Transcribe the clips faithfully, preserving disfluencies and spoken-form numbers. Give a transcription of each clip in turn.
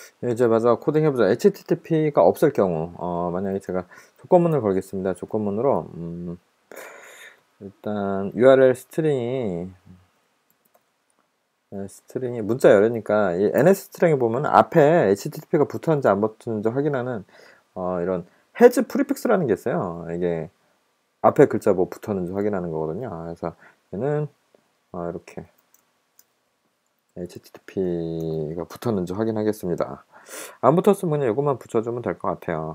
이제 마지막 코딩 해보자. 에이치티티피가 없을 경우, 어, 만약에 제가 조건문을 걸겠습니다. 조건문으로, 음, 일단 유알엘 스트링이, 네, 스트링이 문자열이니까, 이 엔에스 스트링에 보면 앞에 에이치티티피가 붙었는지 안 붙었는지 확인하는, 어, 이런 해즈 프리픽스라는 게 있어요. 이게 앞에 글자 뭐 붙었는지 확인하는 거거든요. 그래서 얘는, 어, 이렇게 에이치티티피가 붙었는지 확인하겠습니다. 안 붙었으면 그냥 이것만 붙여주면 될 것 같아요.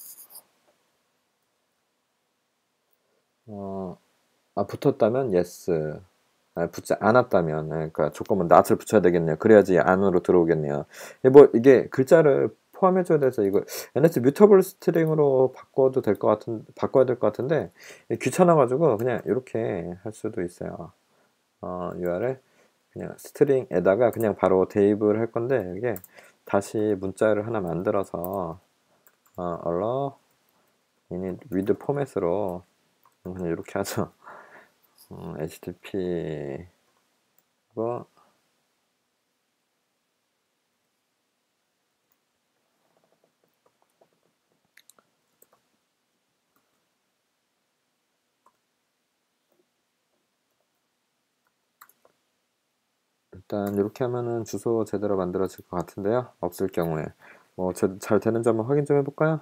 어, 아, 붙었다면 yes. 아, 붙지 않았다면, 예, 그러니까 조건은 not을 붙여야 되겠네요. 그래야지 안으로 들어오겠네요. 예, 뭐 이게 글자를 포함해줘야 돼서 이거 엔에스 뮤터블 스트링으로 바꿔도 될 것 같은 바꿔야 될 것 같은데 예, 귀찮아가지고 그냥 이렇게 할 수도 있어요. 어, 유알엘 그냥 스트링에다가 그냥 바로 대입을 할 건데 이게 다시 문자를 하나 만들어서 어, allow init with 포맷으로 그냥 이렇게 하죠. 어, 에이치티티피 거 일단 이렇게 하면은 주소 제대로 만들어질 것 같은데요. 없을 경우에 뭐 잘 되는지 한번 확인 좀 해볼까요?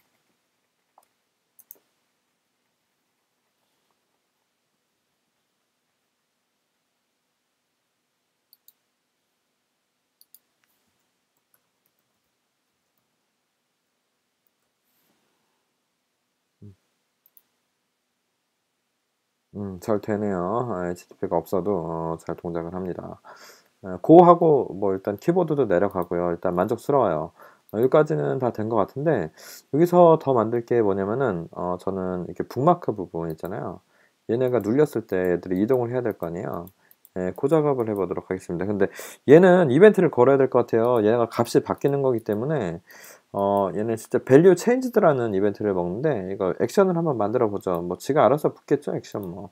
음, 잘 되네요. 에이치티티피가 없어도 어, 잘 동작을 합니다. 어, 고하고 뭐 일단 키보드도 내려가고요. 일단 만족스러워요. 어, 여기까지는 다 된 것 같은데 여기서 더 만들 게 뭐냐면은 어, 저는 이렇게 북마크 부분 있잖아요. 얘네가 눌렸을 때 애들이 이동을 해야 될 거 아니에요. 예, 그 작업을 해보도록 하겠습니다. 근데 얘는 이벤트를 걸어야 될 것 같아요. 얘가 값이 바뀌는 거기 때문에 어, 얘는 진짜 value changed라는 이벤트를 먹는데 이거 액션을 한번 만들어 보죠. 뭐 지가 알아서 붙겠죠, 액션 뭐.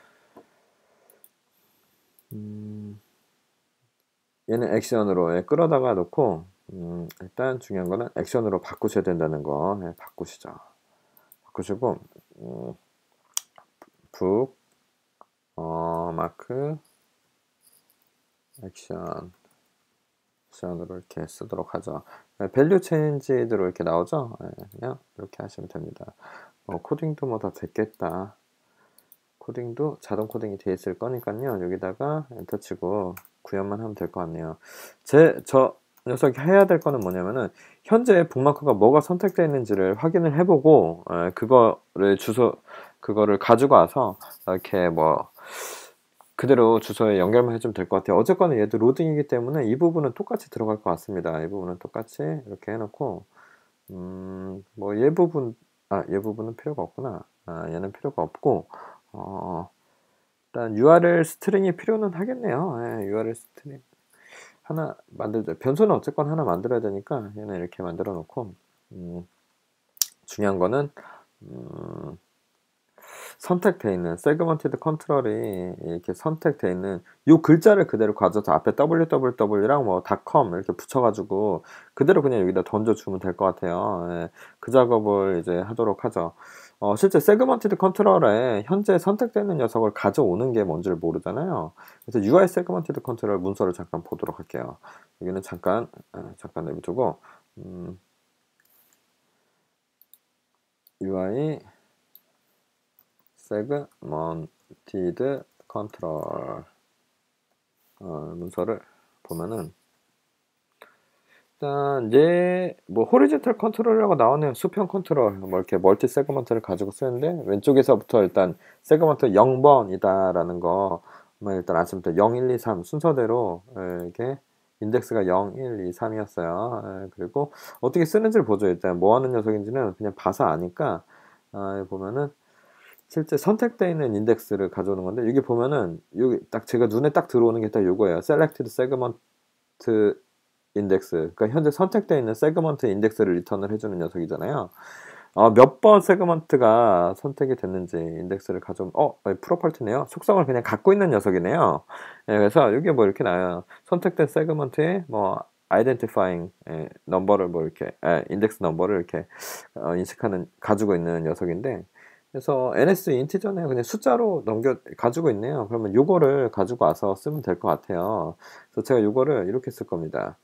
음, 얘는 액션으로 예, 끌어다가 놓고 음, 일단 중요한 거는 액션으로 바꾸셔야 된다는 거 예, 바꾸시죠. 바꾸시고 음, 북 어, 마크 액션 액션으로 이렇게 쓰도록 하죠. 예, 밸류 체인지대로 이렇게 나오죠. 예, 그냥 이렇게 하시면 됩니다. 어, 코딩도 뭐 다 됐겠다. 코딩도 자동 코딩이 되어 있을 거니까요. 여기다가 엔터 치고 구현만 하면 될 것 같네요. 제, 저 녀석이 해야 될 거는 뭐냐면은 현재 북마크가 뭐가 선택되어 있는지를 확인을 해보고 에, 그거를 주소 그거를 가지고 와서 이렇게 뭐 그대로 주소에 연결만 해주면 될 것 같아요. 어쨌거나 얘도 로딩이기 때문에 이 부분은 똑같이 들어갈 것 같습니다. 이 부분은 똑같이 이렇게 해놓고 음, 뭐 얘 부분 아, 얘 부분은 필요가 없구나. 아, 얘는 필요가 없고 어, 일단 유알엘 스트링이 필요는 하겠네요. 예, 유알엘 스트링 하나 만들자. 변수는 어쨌건 하나 만들어야 되니까 얘는 이렇게 만들어 놓고 음, 중요한 거는 음, 선택되어 있는 세그먼티드 컨트롤이 이렇게 선택되어 있는 이 글자를 그대로 가져서 앞에 더블유더블유더블유랑 뭐 닷컴 이렇게 붙여가지고 그대로 그냥 여기다 던져주면 될 것 같아요. 예, 그 작업을 이제 하도록 하죠. 어, 실제 세그먼티드 컨트롤에 현재 선택되는 녀석을 가져오는 게 뭔지를 모르잖아요. 그래서 유아이 세그먼티드 컨트롤 문서를 잠깐 보도록 할게요. 여기는 잠깐 아, 잠깐 내비두고 음, 유아이 세그먼티드 컨트롤 어, 문서를 보면은 일단 얘뭐 호리젠탈 컨트롤이라고 나오네요. 수평 컨트롤 뭐 이렇게 멀티 세그먼트를 가지고 쓰는데 왼쪽에서부터 일단 세그먼트 영 번이다라는 거 뭐 일단 아침부터 영, 일, 이, 삼 순서대로 이렇게 인덱스가 영, 일, 이, 삼이었어요. 그리고 어떻게 쓰는지를 보죠. 일단 뭐 하는 녀석인지는 그냥 봐서 아니까 아, 보면은 실제 선택되어 있는 인덱스를 가져오는 건데 여기 보면은 여기 딱 제가 눈에 딱 들어오는 게 딱 요거예요. Selected Segment 인덱스. 그러니까 현재 선택되어 있는 세그먼트 인덱스를 리턴을 해주는 녀석이잖아요. 어, 몇 번 세그먼트가 선택이 됐는지 인덱스를 가져오면 어, 프로펄트네요. 속성을 그냥 갖고 있는 녀석이네요. 예, 그래서 여기 뭐 이렇게 나와요. 선택된 세그먼트에 뭐 identifying 예, 넘버를 뭐 이렇게 예, 인덱스 넘버를 이렇게 어, 인식하는 가지고 있는 녀석인데 그래서 ns 인티저는 그냥 숫자로 넘겨 가지고 있네요. 그러면 요거를 가지고 와서 쓰면 될 것 같아요. 그래서 제가 요거를 이렇게 쓸 겁니다.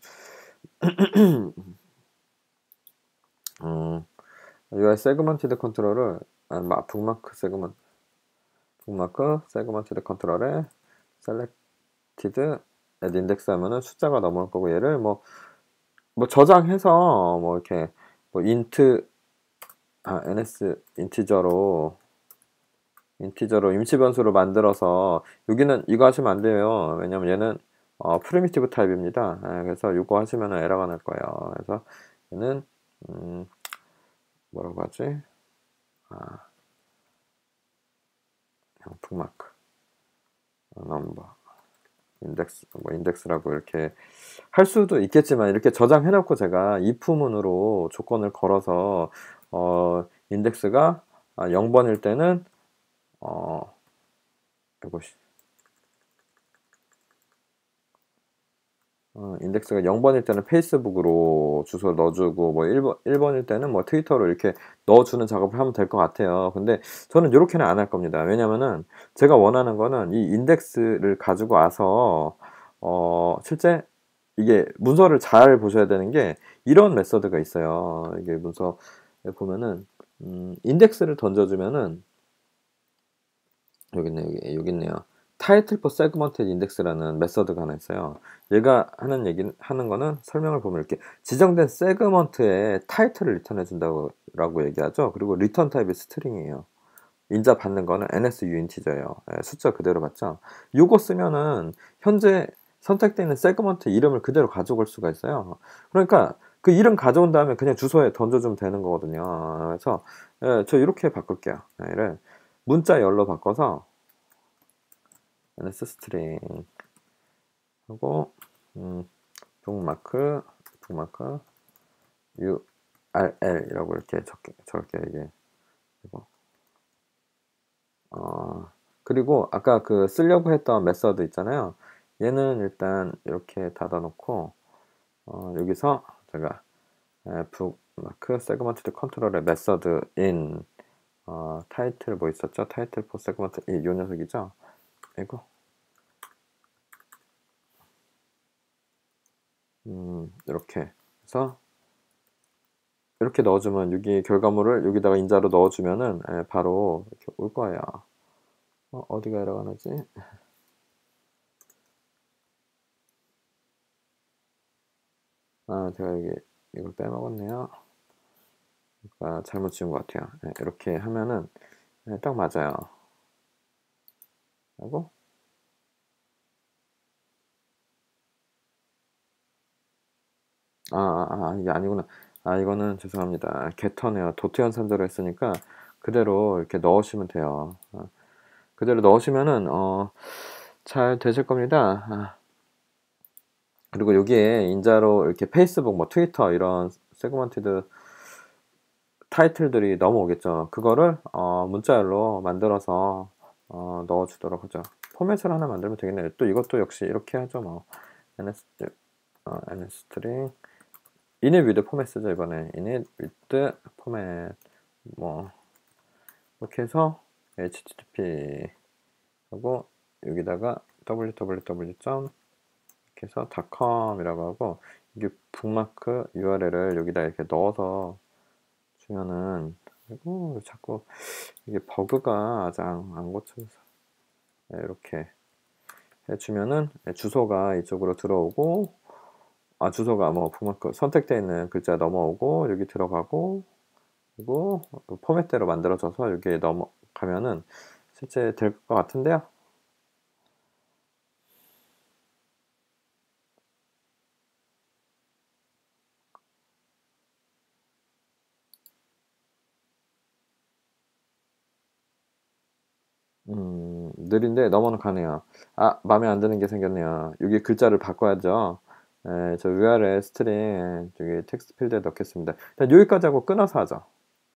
음, 이 세그먼티드 컨트롤을 아, 북마크 세그먼 북마크 세그먼티드 컨트롤에 셀렉티드 앳 인덱스 하면은 숫자가 넘어올 거고 얘를 뭐 뭐 저장해서 뭐 이렇게 뭐 인트 아 ns 인티저로 인티저로 임시 변수로 만들어서 여기는 이거 하시면 안 돼요. 왜냐면 얘는 어, 프리미티브 타입입니다. 예, 그래서 이거 하시면 에러가 날 거예요. 그래서 얘는 음, 뭐라고 하지? 아, 북마크 넘버 인덱스 뭐 인덱스라고 이렇게 할 수도 있겠지만 이렇게 저장해 놓고 제가 if문으로 조건을 걸어서 어, 인덱스가 영 번일 때는 어, 이것이 어, 인덱스가 영 번일 때는 페이스북으로 주소 넣어주고 뭐 일 번, 일 번일 때는 뭐 트위터로 이렇게 넣어주는 작업을 하면 될 것 같아요. 근데 저는 이렇게는 안 할 겁니다. 왜냐면은 제가 원하는 거는 이 인덱스를 가지고 와서 어, 실제 이게 문서를 잘 보셔야 되는 게 이런 메서드가 있어요. 이게 문서에 보면은 음, 인덱스를 던져주면은 여기 있네 여기, 여기 있네요. 타이틀 포 세그먼트 인덱스라는 메서드가 하나 있어요. 얘가 하는 얘기 하는 거는 설명을 보면 이렇게 지정된 세그먼트의 타이틀을 리턴해 준다고 라고 얘기하죠. 그리고 리턴 타입이 스트링이에요. 인자 받는 거는 ns u인티저예요. 예, 숫자 그대로 받죠. 요거 쓰면은 현재 선택되어 있는 세그먼트 이름을 그대로 가져올 수가 있어요. 그러니까 그 이름 가져온 다음에 그냥 주소에 던져주면 되는 거거든요. 그래서 예, 저 이렇게 바꿀게요. 얘를 문자 열로 바꿔서 ns 스트링 하고 음, 북마크 북마크 url이라고 이렇게 적게 적게 이게 이거 어 그리고 아까 그 쓰려고 했던 메서드 있잖아요. 얘는 일단 이렇게 닫아놓고 어, 여기서 제가 북마크 세그먼트 컨트롤의 메서드 인 어, 타이틀 뭐 있었죠? 타이틀 포 세그먼트 이 녀석이죠? 이거 음, 이렇게 해서 이렇게 넣어주면 여기 결과물을 여기다가 인자로 넣어주면은 예, 바로 이렇게 올 거예요. 어, 어디가 에러가 나지? 아, 제가 여기 이걸 빼먹었네요. 그러니까 잘못 지운 것 같아요. 예, 이렇게 하면은 예, 딱 맞아요. 하고 아, 아, 아, 이게 아니구나. 아, 이거는 죄송합니다. 게터네요. 도트 연산자로 했으니까 그대로 이렇게 넣으시면 돼요. 어, 그대로 넣으시면은 어, 잘 되실 겁니다. 아, 그리고 여기에 인자로 이렇게 페이스북, 뭐 트위터 이런 세그먼티드 타이틀들이 넘어오겠죠. 그거를 어, 문자열로 만들어서 어, 넣어주도록 하죠. 포맷을 하나 만들면 되겠네요. 또 이것도 역시 이렇게 하죠. 뭐 ns 어, nsstring init with 포맷 쓰죠. 이번에 init with 포맷 뭐 이렇게 해서 http 하고 여기다가 www. 이렇게 해서 닷컴이라고 하고 이게 북마크 유알엘을 여기다 이렇게 넣어서 주면은 아이고 자꾸 이게 버그가 아직 안, 안 고쳐서 네, 이렇게 해주면은 주소가 이쪽으로 들어오고 아 주소가 뭐 북마크 선택되어 있는 글자 넘어오고 여기 들어가고 그리고 포맷대로 만들어져서 여기에 넘어가면은 실제 될 것 같은데요. 음, 느린데 넘어는 가네요. 아, 마음에 안 드는 게 생겼네요. 여기 글자를 바꿔야죠. 에, 저 위아래 스트링 저기 텍스트 필드에 넣겠습니다. 일단 여기까지 하고 끊어서 하죠.